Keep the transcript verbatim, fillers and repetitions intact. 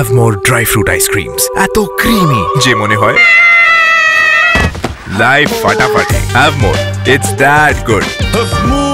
Havmor dry fruit ice creams. এত creamy যে মনে হয় লাইফ ফাটাফাটি। Havmor, it's that good.